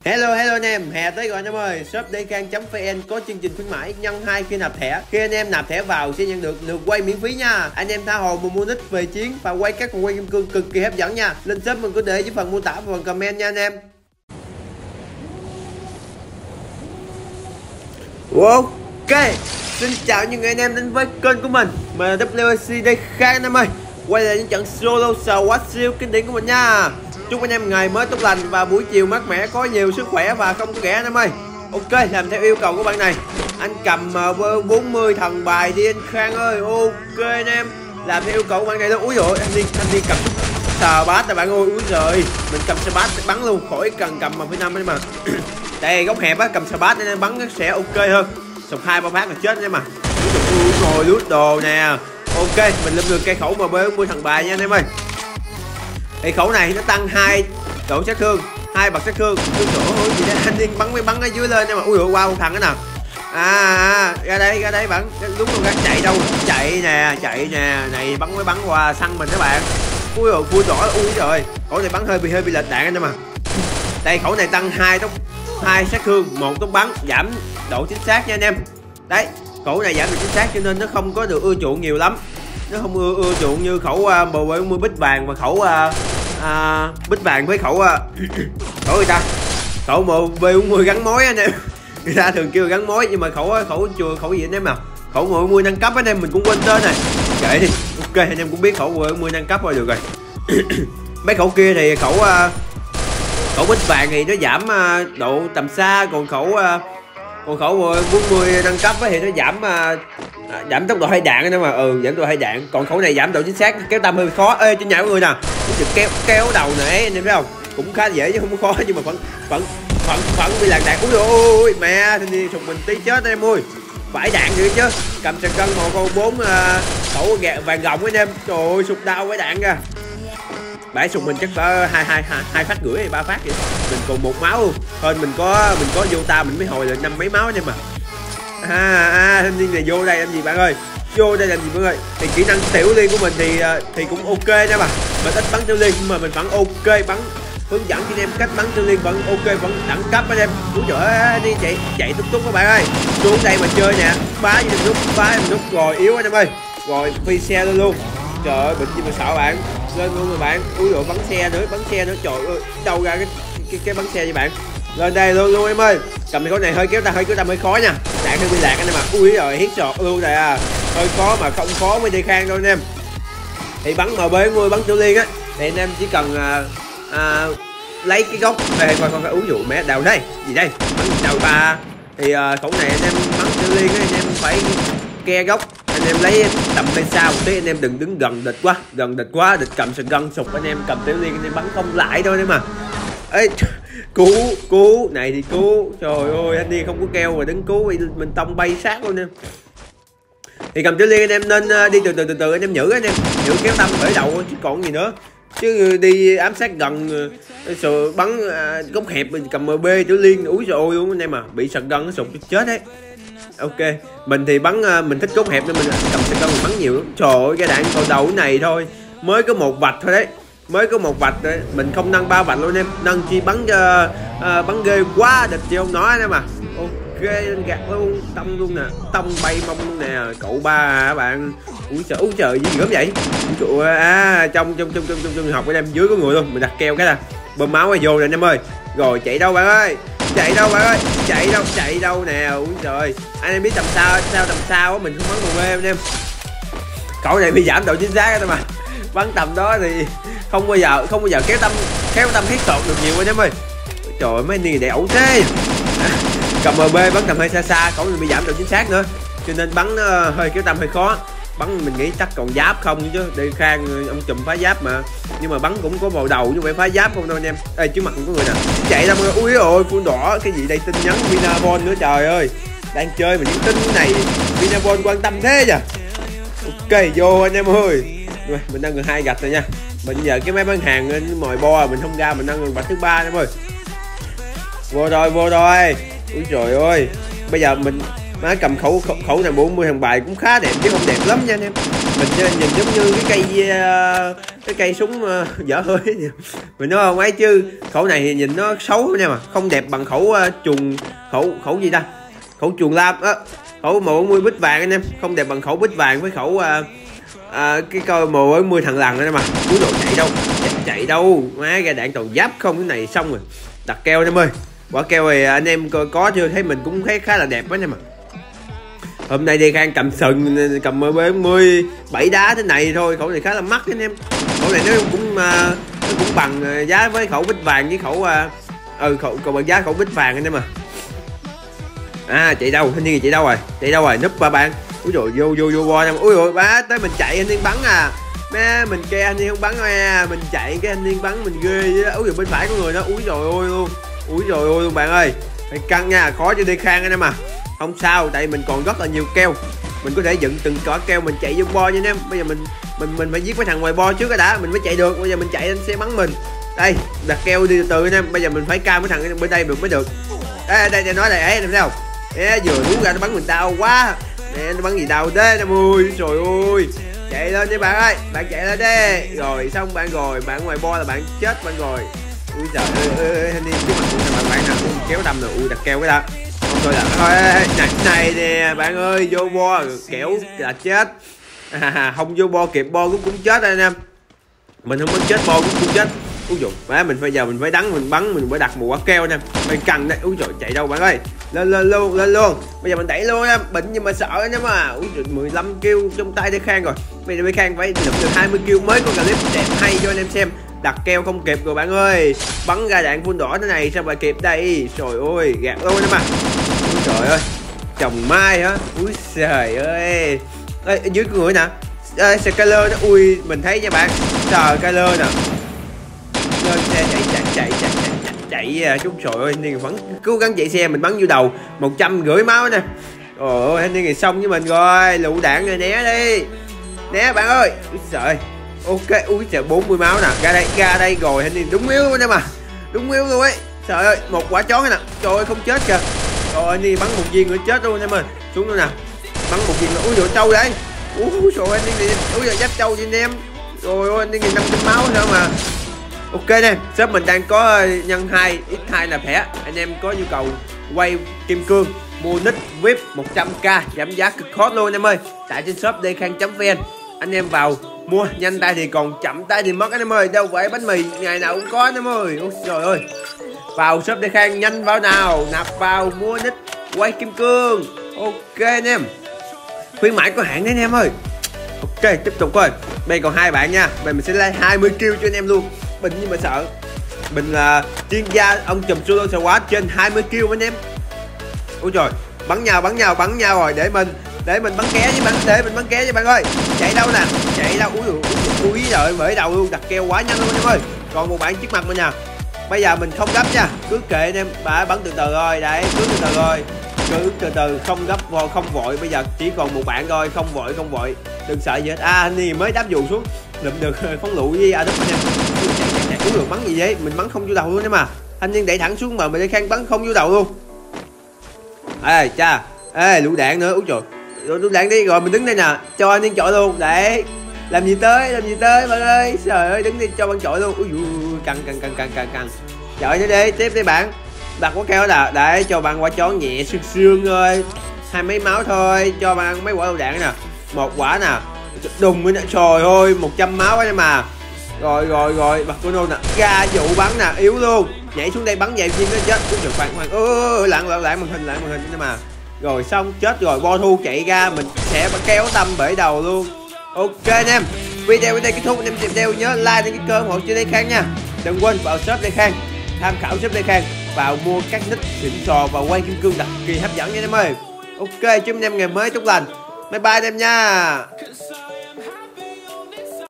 Hello anh em, hè tới rồi anh em ơi. Shop Dkhang.vn có chương trình khuyến mãi nhân 2 khi nạp thẻ. Khi anh em nạp thẻ vào sẽ nhận được lượt quay miễn phí nha. Anh em tha hồ mua nick về chiến và quay các phần quay kim cương cực kỳ hấp dẫn nha. Link shop mình có để dưới phần mô tả và phần comment nha anh em. Ok, xin chào những người anh em đến với kênh của mình. Mình là WC Dkhang anh em ơi. Quay lại những trận solo SWAT siêu kinh điển của mình nha. Chúc anh em ngày mới tốt lành và buổi chiều mát mẻ, có nhiều sức khỏe và không có ghẻ anh em ơi. Ok, làm theo yêu cầu của bạn này. Anh cầm 40 thần bài đi anh Khang ơi. Ok anh em, làm theo yêu cầu của bạn này luôn. Úi dồi, anh đi cầm sờ bát rồi bạn ơi. Úi giời, mình cầm sờ bát bắn luôn, khỏi cần cầm 1,5 ấy mà. Đây góc hẹp á, cầm sờ bát nên bắn sẽ ok hơn. Sụp 2-3 phát là chết anh em à. Úi rồi lút đồ nè. Ok, mình lên được cây khẩu M40 thần bài nha anh em ơi. Cây khẩu này nó tăng 2 độ sát thương, 2 bậc sát thương. Gì đấy, anh điên bắn ở dưới lên nhưng mà ui dồi, qua một thằng cái nào. Ra đây bạn. Đúng rồi, chạy đâu? Chạy nè, này bắn qua săn mình các bạn. Ui dồi, vui đỏ. Ui trời, khẩu này bắn hơi bị lệch đạn anh em à. Đây khẩu này tăng 2 sát thương, 1 tốc bắn, giảm độ chính xác nha anh em. Đấy, khẩu này giảm độ chính xác cho nên nó không có được ưa chuộng nhiều lắm. Nó không ưa chuộng như khẩu M40 bích vàng và khẩu bích vàng với khẩu người ta khẩu M40 gắn mối anh em. Người ta thường kêu gắn mối nhưng mà khẩu gì anh em nào, khẩu M40 nâng cấp anh em, mình cũng quên tên này. Kệ đi. Ok, anh em cũng biết khẩu M40 nâng cấp rồi, được rồi. Mấy khẩu kia thì khẩu bích vàng thì nó giảm độ tầm xa, còn khẩu 40 nâng cấp thì nó giảm tốc độ hay đạn nữa mà. Giảm tốc độ hay đạn. Còn khẩu này giảm độ chính xác, kéo tâm hơi khó. Ê, trên nhà mọi người nè, kéo đầu này anh em thấy không, cũng khá dễ chứ không có khó, nhưng mà vẫn bị lạc đạn. Ui mẹ, thanh niên sụp mình tí chết em ơi. Phải đạn nữa chứ, cầm sờ cân 104 khẩu vàng gọng anh em. Trời ơi, sụp đau với đạn ra. Bãi sụp mình chắc có hai phát rưỡi hay 3 phát vậy. Mình còn 1 máu luôn. Thôi mình có vô ta mình mới hồi được 5 mấy máu anh em mà. Thanh niên này vô đây làm gì bạn ơi? Vô đây làm gì bạn ơi? Thì kỹ năng tiểu liên của mình thì cũng ok đó mà. Mình ít bắn tiểu liên nhưng mà mình vẫn ok, bắn hướng dẫn cho anh em cách bắn tiểu liên vẫn ok, vẫn đẳng cấp anh em. Úi trời ơi, đi chạy túc các bạn ơi. Xuống đây mà chơi nè, phá nút rồi yếu anh em ơi. Rồi phi xe luôn. Trời ơi, bệnh gì mà sợ bạn. Lên luôn rồi bạn. Úi dồi, bắn xe nữa. Trời ơi, đâu ra cái bắn xe vậy bạn. Lên đây luôn em ơi. Cầm cái này hơi kéo tâm hơi khó nha. Đạn hơi bị lạc anh em ạ. Ui rồi, hit shot luôn này à. Hơi khó mà không khó mới Dkhang đâu anh em. Thì bắn M40 bắn tiểu liên á thì anh em chỉ cần lấy cái góc đây, coi uống dụ mẹ đầu đây gì đây, bắn đầu ba thì khẩu này anh em bắn tiểu liên á, anh em phải ke góc, anh em lấy tầm bên xa một tí, anh em đừng đứng gần địch quá, địch cầm sừng gân sụp, anh em cầm tiểu liên anh em bắn không lại thôi đấy mà. Ê, cứu này thì cứu. Trời ơi, anh đi không có keo mà đứng cứu mình tông bay sát luôn em. Thì cầm tiểu liên anh em nên đi từ anh em nhử kéo tâm khởi đầu chứ còn gì nữa. Chứ đi ám sát gần rồi bắn góc hẹp mình cầm MB tiểu liên úi rồi ôi luôn anh em à, bị sật gân nó sụt chết đấy. Ok, mình thì mình thích góc hẹp nên mình cầm sật gân mình bắn nhiều lắm. Trời ơi, cái đạn cầu đầu này thôi mới có 1 vạch thôi đấy. Đấy. Mình không nâng 3 vạch luôn em, nâng chi bắn ghê quá địch chi không nói em à. Ok, lên gạt luôn, tông luôn nè, tông bay mông luôn nè, cậu ba các bạn. Úi trời gì gớm vậy. Trong học anh em dưới có người luôn, mình đặt keo cái là bơm máu vô rồi anh em ơi. Rồi chạy đâu bạn ơi, chạy đâu nè. Úi trời, anh em biết tầm sao á, mình không bắn MB anh em. Cậu này bị giảm độ chính xác thôi mà. Bắn tầm đó thì không bao giờ kéo tâm hết sọt được nhiều anh em ơi. Trời ơi, mấy anh này để ẩu thế. Cầm MB bắn tầm hơi xa, cậu này bị giảm độ chính xác nữa cho nên bắn hơi kéo tâm hơi khó. Bắn mình nghĩ chắc còn giáp không chứ Dkhang ông chùm phá giáp mà, nhưng mà bắn cũng có vào đầu chứ không phải phá giáp không đâu anh em. Ê, trước mặt cũng có người nè, chạy ra. Ui ôi, full đỏ cái gì đây, tin nhắn Vinabon nữa. Trời ơi, đang chơi mà những tin này Vinabon quan tâm thế nhỉ. Ok, vô anh em ơi. Mình đang gần 2 gạch rồi nha. Bây giờ cái máy bán hàng mồi bo mình không ra, mình đang gần vạch thứ 3 em ơi. Vô rồi. Úi trời ơi, bây giờ mình má cầm khẩu này 40 thằng bài cũng khá đẹp chứ không đẹp lắm nha anh em. mình nhìn giống như cái cây súng dở hơi mình nói không ấy chứ khẩu này thì nhìn nó xấu nha, mà không đẹp bằng khẩu khẩu gì ta, khẩu chuồn lam á, khẩu 140 bích vàng anh em, không đẹp bằng khẩu bích vàng với khẩu cái coi 140 thằng lằn nữa mà. Úi đồ chạy đâu má, ra đạn toàn giáp không, cái này xong rồi. Đặt keo anh em ơi, quả keo thì anh em có chưa, thấy mình cũng thấy khá là đẹp quá nha mà. Hôm nay đi Khang cầm sừng, cầm 17 đá thế này thôi, khẩu này khá là mắc anh em. Khẩu này nó cũng bằng giá với khẩu bích vàng với khẩu còn bằng giá khẩu bích vàng anh em mà. Chạy đâu, thanh niên chạy đâu rồi, núp ba bạn. Úi rồi vô bo em. Ui rồi bá tới mình chạy anh niên bắn má, mình kêu anh niên không bắn nha, mình chạy cái anh niên bắn mình ghê vậy đó. Úi rồi bên phải có người đó, úi rồi ôi luôn bạn ơi, phải căng nha, khó cho đi Khang anh em mà. Không sao, tại mình còn rất là nhiều keo, mình có thể dựng từng quả keo mình chạy vô bo nha anh em. Bây giờ mình phải giết mấy thằng ngoài bo trước cái đã, mình mới chạy được. Bây giờ mình chạy anh sẽ bắn mình. Đây, đặt keo đi từ từ anh em. Bây giờ mình phải cam mấy thằng bên đây mới được. Đây nói này ấy làm sao? Vừa đúng ra nó bắn mình đau quá. Nè, nó bắn gì đau thế em ơi. Trời ơi. Chạy lên đi bạn ơi, bạn chạy lên đi. Rồi xong bạn rồi, bạn ngoài bo là bạn chết bạn rồi. Ui trời ơi, anh đi trước mặt bạn nào cũng kéo đâm rồi. Ui đặt keo cái đó. Thôi là thôi này nè bạn ơi, vô bo kẻo là chết. Không vô bo kịp bo cũng chết anh em. Mình không có chết bo cũng chết. Úi dồi, mình phải giờ mình phải đắng mình bắn, mình phải đặt một quả keo nè. Phải cần đấy. Úi trời chạy đâu bạn ơi. Lên luôn. Bây giờ mình đẩy luôn em, bệnh nhưng mà sợ anh em à. Úi trời 15 kill trong tay để Khang rồi. Bây giờ Khang phải lượm được 20 kill mới có clip đẹp hay cho anh em xem. Đặt keo không kịp rồi bạn ơi. Bắn ra đạn full đỏ thế này sao mà kịp đây. Trời ơi, gạt luôn em à. Úi trời ơi. Trồng mai hả? Úi trời ơi. Ê, dưới cái người nè. Skyler nó ui mình thấy nha bạn. Trời Skyler nè. Chạy chút trời ơi, anh Niên vẫn cố gắng chạy xe, mình bắn vô đầu 150 máu nè. Trời ơi, anh Niên này xong với mình rồi, lựu đạn rồi né đi. Né bạn ơi. Úi trời. Ok, úi trời 40 máu nè, ra đây rồi, anh Niên đúng yếu nè mà. Đúng yếu luôn ấy. Trời ơi, một quả chón nè. Trời ơi không chết kìa. Rồi anh Niên bắn một viên nữa chết luôn em ơi. Xuống luôn nè. Bắn một viên nữa. Úi giời trâu đấy. Úi trời anh Niên này, úi giời giáp trâu với anh em. Rồi ôi anh Niên 500 máu nữa mà. Ok nè, shop mình đang có nhân 2 x2 là thẻ. Anh em có nhu cầu quay kim cương, mua nick VIP 100k giảm giá cực hot luôn anh em ơi. Tại trên shop dkhang.vn. Anh em vào mua nhanh tay thì còn chậm tay thì mất anh em ơi. Đâu phải bánh mì ngày nào cũng có anh em ơi. Ôi trời ơi. Vào shop dkhang nhanh vào nào, nạp vào mua nick quay kim cương. Ok anh em. Khuyến mãi có hạn đấy anh em ơi. Ok, tiếp tục thôi. Bây còn 2 bạn nha. Mình sẽ lấy 20 kill cho anh em luôn. Bình nhưng mà sợ. Mình là chuyên gia ông chùm solo squad trên 20 kill anh em. Ôi trời, bắn nhau rồi để mình bắn ké với bạn, để mình bắn ké với bạn ơi. Chạy đâu nè, chạy đâu. Ui trời, bể đầu luôn, đặt keo quá nhanh luôn anh em ơi. Còn một bạn trước mặt mình nè. Bây giờ mình không gấp nha, cứ kệ anh em, bà bắn từ từ rồi, đấy, cứ từ từ rồi. Cứ từ từ, không gấp không vội, bây giờ chỉ còn một bạn thôi, không vội. Đừng sợ gì hết. Anh đi mới đáp dù xuống. Lụm được phóng lựu với Adopt anh em. Chạy uống được bắn gì vậy? Mình bắn không vô đầu luôn em mà. Thanh niên đẩy thẳng xuống mà mình Khang bắn không vô đầu luôn. Ê cha, lựu đạn nữa. Úi trời. Lựu đạn đi rồi mình đứng đây nè, cho anh niên chọi luôn. Đấy. Làm gì tới bạn ơi. Trời ơi, đứng đi cho bạn chọi luôn. Úi giời, căng. Chọi nữa đi, tiếp đi bạn. Đặt quả keo là để cho bạn quả chón nhẹ sương thôi. 20 mấy máu thôi, cho bạn mấy quả lựu đạn nè. Một quả nè. Đùng với nè, trời ơi 100 máu ấy mà. Rồi bật con nè, ra vụ bắn nè, yếu luôn. Nhảy xuống đây bắn vậy viên nó chết. Cũng được khoan lạng màn hình nữa mà. Rồi xong chết rồi, bo thu chạy ra, mình sẽ kéo tâm bể đầu luôn. Ok anh em, video đến đây kết thúc. Anh em xem video nhớ like đăng ký kênh ủng hộ cho dkhang nha. Đừng quên vào shop dkhang, tham khảo shop dkhang, vào mua các nick xịn sò và quay kim cương đặc kỳ hấp dẫn nha anh em ơi. Ok, chúc anh em ngày mới tốt lành. Bye bye anh em nha.